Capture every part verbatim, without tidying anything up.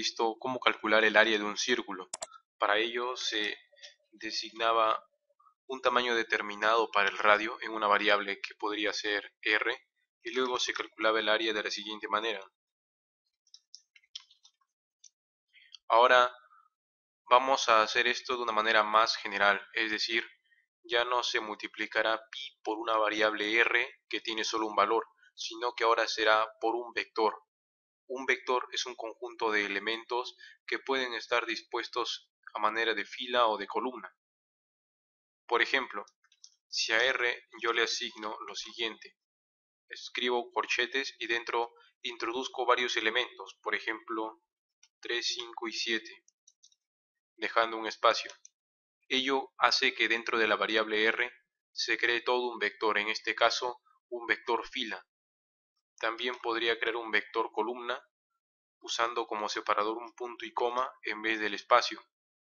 visto cómo calcular el área de un círculo. Para ello se designaba un tamaño determinado para el radio en una variable que podría ser R, y luego se calculaba el área de la siguiente manera. Ahora vamos a hacer esto de una manera más general, es decir, ya no se multiplicará pi por una variable r que tiene solo un valor, sino que ahora será por un vector. Un vector es un conjunto de elementos que pueden estar dispuestos a manera de fila o de columna. Por ejemplo, si a R yo le asigno lo siguiente, escribo corchetes y dentro introduzco varios elementos, por ejemplo tres, cinco y siete, dejando un espacio. Ello hace que dentro de la variable R se cree todo un vector, en este caso un vector fila. También podría crear un vector columna usando como separador un punto y coma en vez del espacio.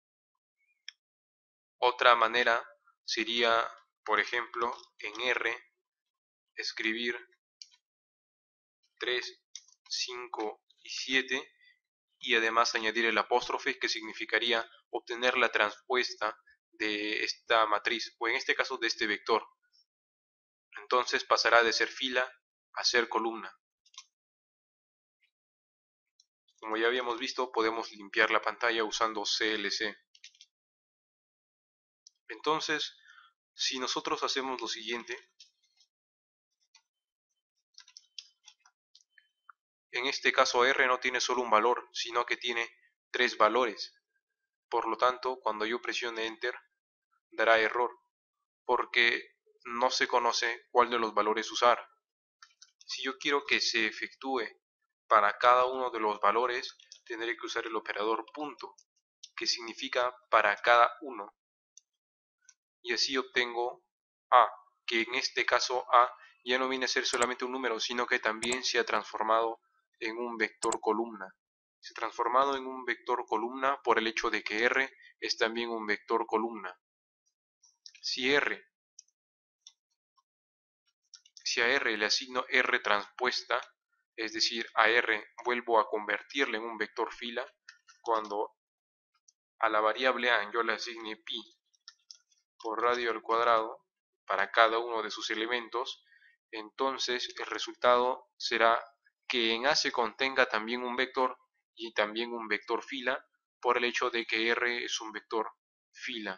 Otra manera sería, por ejemplo, en R escribir tres, cinco y siete y además añadir el apóstrofe, que significaría obtener la transpuesta de esta matriz, o en este caso de este vector. Entonces pasará de ser fila a ser columna. Como ya habíamos visto, podemos limpiar la pantalla usando C L C. Entonces, si nosotros hacemos lo siguiente, en este caso R no tiene solo un valor, sino que tiene tres valores. Por lo tanto, cuando yo presione Enter, dará error, porque no se conoce cuál de los valores usar. Si yo quiero que se efectúe para cada uno de los valores, tendré que usar el operador punto, que significa para cada uno. Y así obtengo A, que en este caso A ya no viene a ser solamente un número, sino que también se ha transformado en un vector columna. Se ha transformado en un vector columna por el hecho de que R es también un vector columna. Si R, si a R le asigno R transpuesta, es decir, a R vuelvo a convertirle en un vector fila, cuando a la variable A yo le asigne pi por radio al cuadrado para cada uno de sus elementos, entonces el resultado será que en A se contenga también un vector y también un vector fila, por el hecho de que R es un vector fila.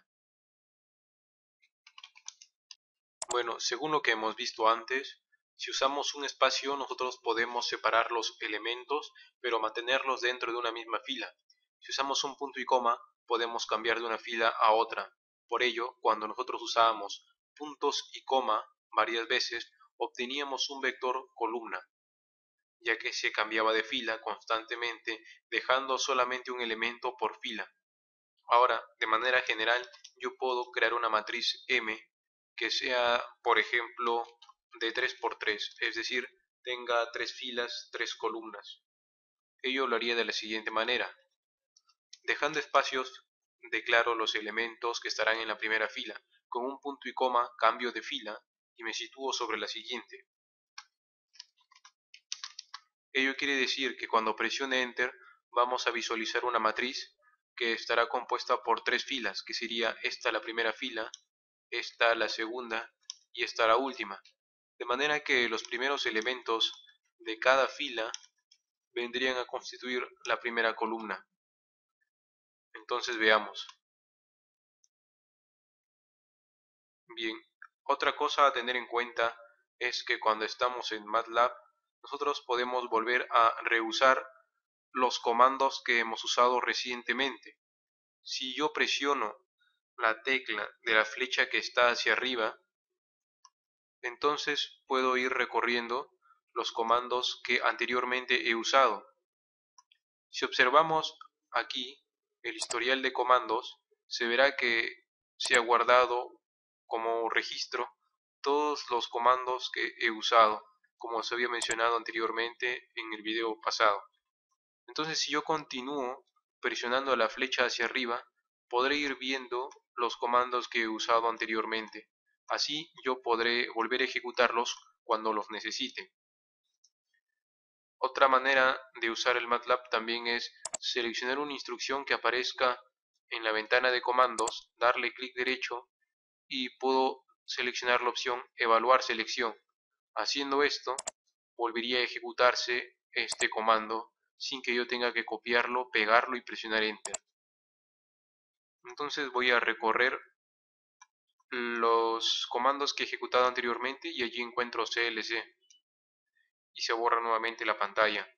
Bueno, según lo que hemos visto antes, si usamos un espacio nosotros podemos separar los elementos pero mantenerlos dentro de una misma fila. Si usamos un punto y coma podemos cambiar de una fila a otra. Por ello, cuando nosotros usábamos puntos y coma varias veces, obteníamos un vector columna, ya que se cambiaba de fila constantemente, dejando solamente un elemento por fila. Ahora, de manera general, yo puedo crear una matriz M que sea, por ejemplo, de tres por tres, es decir, tenga tres filas, tres columnas. Ello lo haría de la siguiente manera. Dejando espacios, declaro los elementos que estarán en la primera fila. Con un punto y coma cambio de fila y me sitúo sobre la siguiente. Ello quiere decir que cuando presione Enter vamos a visualizar una matriz que estará compuesta por tres filas, que sería esta la primera fila, esta la segunda y esta la última. De manera que los primeros elementos de cada fila vendrían a constituir la primera columna. Entonces veamos. Bien, otra cosa a tener en cuenta es que cuando estamos en MATLAB, nosotros podemos volver a reusar los comandos que hemos usado recientemente. Si yo presiono la tecla de la flecha que está hacia arriba, entonces puedo ir recorriendo los comandos que anteriormente he usado. Si observamos aquí el historial de comandos, se verá que se ha guardado como registro todos los comandos que he usado, como se había mencionado anteriormente en el video pasado. Entonces, si yo continúo presionando la flecha hacia arriba, podré ir viendo los comandos que he usado anteriormente. Así yo podré volver a ejecutarlos cuando los necesite. Otra manera de usar el MATLAB también es seleccionar una instrucción que aparezca en la ventana de comandos, darle clic derecho y puedo seleccionar la opción evaluar selección. Haciendo esto, volvería a ejecutarse este comando sin que yo tenga que copiarlo, pegarlo y presionar enter. Entonces voy a recorrer los comandos que he ejecutado anteriormente y allí encuentro C L C y se borra nuevamente la pantalla.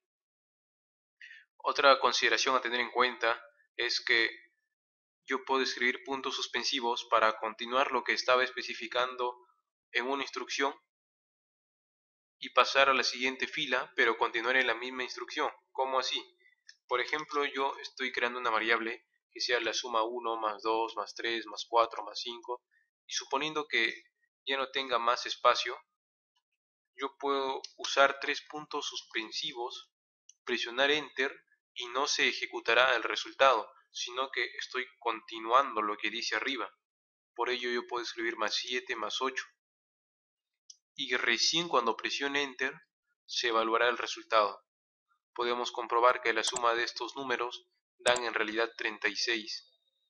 Otra consideración a tener en cuenta es que yo puedo escribir puntos suspensivos para continuar lo que estaba especificando en una instrucción y pasar a la siguiente fila, pero continuar en la misma instrucción. ¿Cómo así? Por ejemplo, yo estoy creando una variable que sea la suma uno más dos más tres más cuatro más cinco y suponiendo que ya no tenga más espacio, yo puedo usar tres puntos suspensivos, presionar enter y no se ejecutará el resultado, sino que estoy continuando lo que dice arriba. Por ello yo puedo escribir más siete más ocho y recién cuando presione enter se evaluará el resultado. Podemos comprobar que la suma de estos números dan en realidad treinta y seis.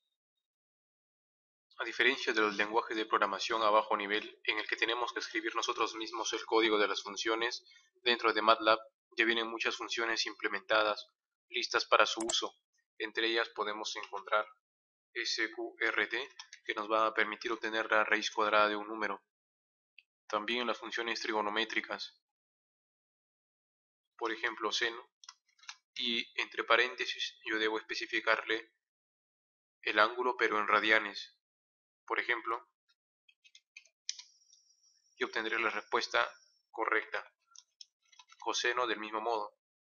A diferencia de los lenguajes de programación a bajo nivel, en el que tenemos que escribir nosotros mismos el código de las funciones, dentro de MATLAB ya vienen muchas funciones implementadas, listas para su uso. Entre ellas podemos encontrar S Q R T, que nos va a permitir obtener la raíz cuadrada de un número. También las funciones trigonométricas, por ejemplo seno, y entre paréntesis yo debo especificarle el ángulo pero en radianes, por ejemplo, y obtendré la respuesta correcta. Coseno del mismo modo.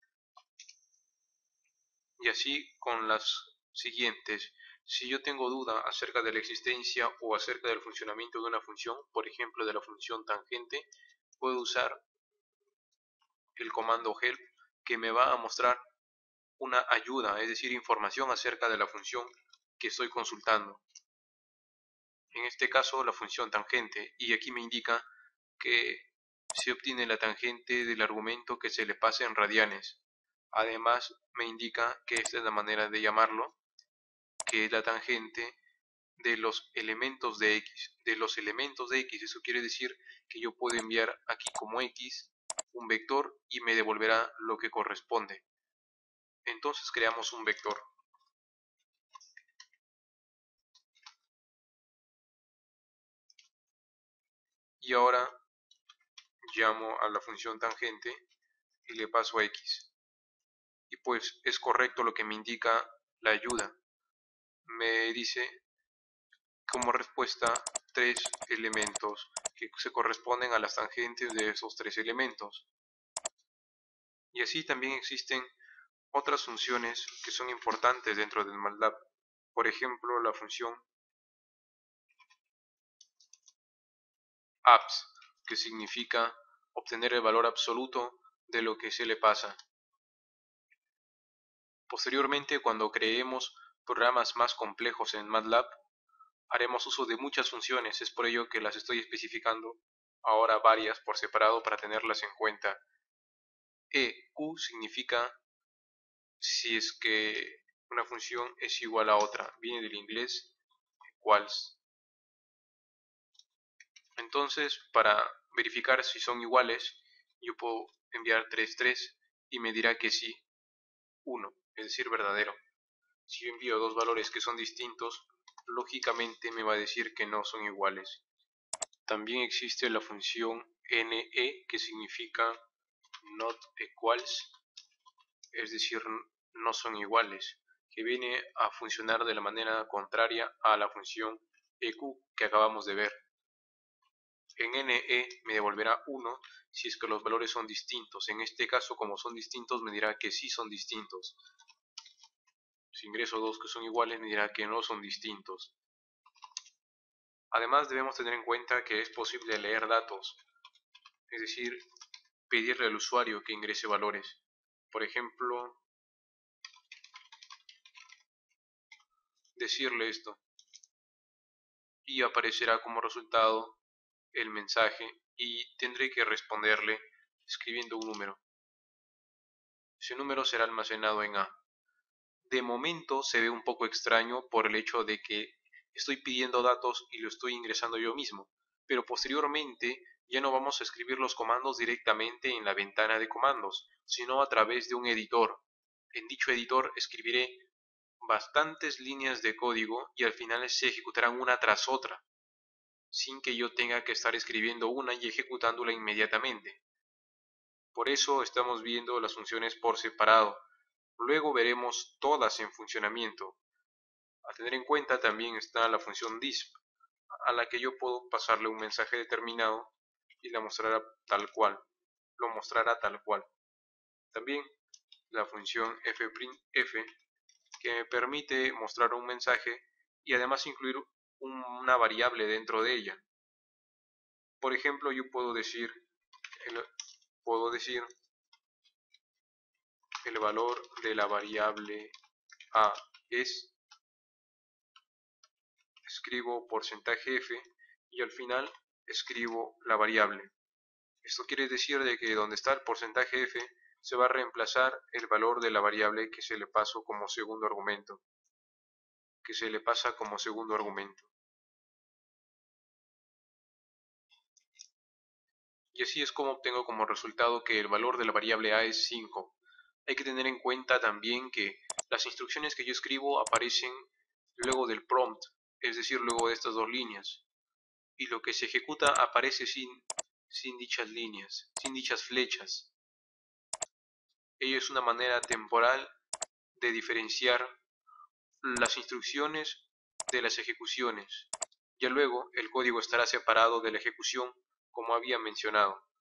Y así con las siguientes. Si yo tengo duda acerca de la existencia o acerca del funcionamiento de una función, por ejemplo de la función tangente, puedo usar el comando help que me va a mostrar una ayuda, es decir, información acerca de la función que estoy consultando. En este caso la función tangente, y aquí me indica que se obtiene la tangente del argumento que se le pase en radianes. Además me indica que esta es la manera de llamarlo, que es la tangente de los elementos de X. De los elementos de X, eso quiere decir que yo puedo enviar aquí como X un vector y me devolverá lo que corresponde. Entonces creamos un vector. Y ahora llamo a la función tangente y le paso a X. Y pues es correcto lo que me indica la ayuda. Me dice como respuesta tres elementos que se corresponden a las tangentes de esos tres elementos. Y así también existen otras funciones que son importantes dentro del MATLAB. Por ejemplo, la función abs, que significa obtener el valor absoluto de lo que se le pasa. Posteriormente, cuando creemos programas más complejos en MATLAB, haremos uso de muchas funciones, es por ello que las estoy especificando ahora varias por separado para tenerlas en cuenta. E Q significa si es que una función es igual a otra, viene del inglés equals. Entonces, para verificar si son iguales, yo puedo enviar tres tres y me dirá que sí, uno, es decir, verdadero. Si yo envío dos valores que son distintos, lógicamente me va a decir que no son iguales. También existe la función N E, que significa not equals, es decir, no son iguales, que viene a funcionar de la manera contraria a la función E Q que acabamos de ver. En N E me devolverá uno si es que los valores son distintos. En este caso, como son distintos, me dirá que sí son distintos. Si ingreso dos que son iguales, me dirá que no son distintos. Además, debemos tener en cuenta que es posible leer datos, es decir, pedirle al usuario que ingrese valores. Por ejemplo, decirle esto y aparecerá como resultado el mensaje y tendré que responderle escribiendo un número. ese número será almacenado en A. De momento se ve un poco extraño por el hecho de que estoy pidiendo datos y lo estoy ingresando yo mismo, pero posteriormente ya no vamos a escribir los comandos directamente en la ventana de comandos, sino a través de un editor. En dicho editor escribiré bastantes líneas de código y al final se ejecutarán una tras otra, sin que yo tenga que estar escribiendo una y ejecutándola inmediatamente. Por eso estamos viendo las funciones por separado. Luego veremos todas en funcionamiento. A tener en cuenta también está la función disp, a la que yo puedo pasarle un mensaje determinado y la mostrará tal cual, lo mostrará tal cual. También la función fprintf, que me permite mostrar un mensaje y además incluir una variable dentro de ella. Por ejemplo, yo puedo decir, el, puedo decir el valor de la variable a es, escribo porcentaje f y al final escribo la variable. Esto quiere decir de que donde está el porcentaje f se va a reemplazar el valor de la variable que se le pasó como segundo argumento, que se le pasa como segundo argumento. Y así es como obtengo como resultado que el valor de la variable a es cinco. Hay que tener en cuenta también que las instrucciones que yo escribo aparecen luego del prompt, es decir, luego de estas dos líneas. Y lo que se ejecuta aparece sin, sin dichas líneas, sin dichas flechas. Ello es una manera temporal de diferenciar las instrucciones de las ejecuciones. Ya luego el código estará separado de la ejecución como había mencionado.